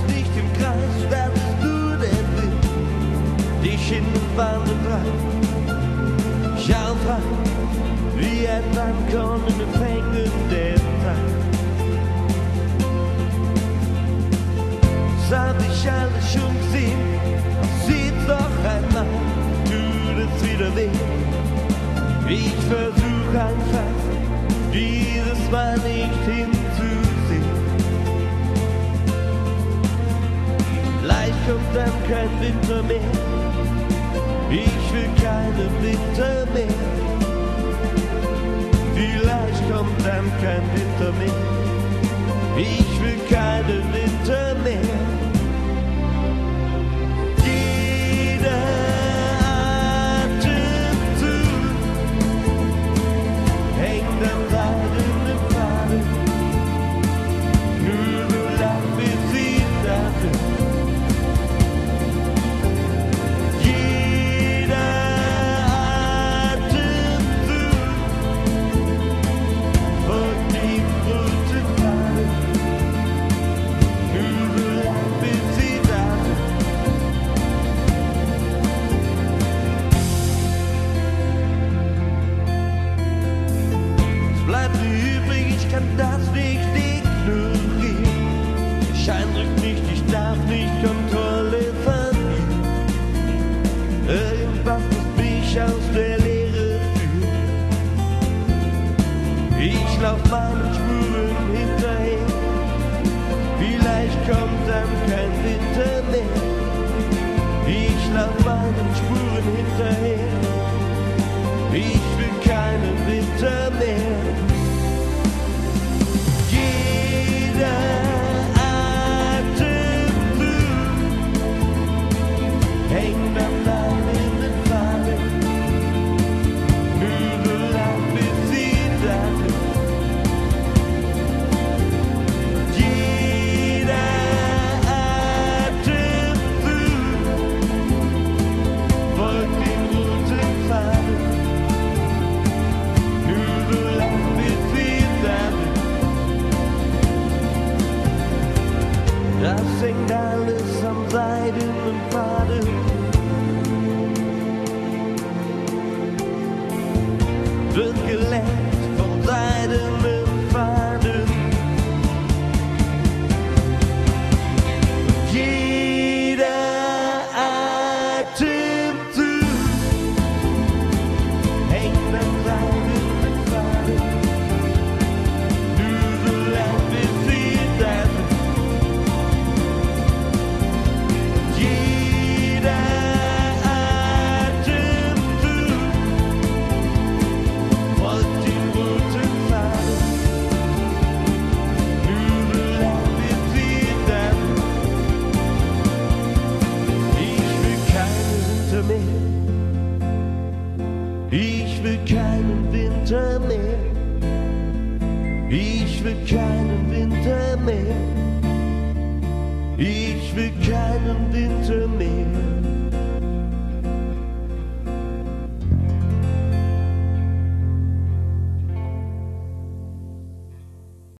nicht im Kreis, werdest du den Wind, dich in den Wandel treibt. Schau frei, wie ett ankommende fängende Tag. Das hab ich alles schon gesehen, sieht's doch einmal, tut es wieder weh. Ich versuch einfach, dieses Mal nicht hinzusehen. Vielleicht kommt dann kein Winter mehr, ich will keinen Winter mehr. Vielleicht kommt dann kein Winter mehr, ich will keinen Winter mehr. Ich kann das nicht ignorieren. Der Schein drückt nicht, ich darf nicht Kontrolle verlieren. Irgendwas muss mich aus der Leere führen. Ich lauf meinen Spuren hinterher. Vielleicht kommt dann kein Winter mehr. Ich lauf meinen Spuren hinterher. Ich will keinen Winter mehr. Das hängt alles am seidenen Faden. Wird gelenkt vom seidenen Faden. Jeder Atemzug hängt am seidenen Faden. Nur so lang bis sie dann. Ich will keinen Winter mehr. Ich will keinen Winter mehr. Ich will keinen Winter mehr.